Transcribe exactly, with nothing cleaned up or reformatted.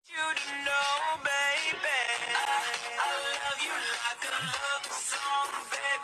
You to know, baby, I, I love you like a love song, baby.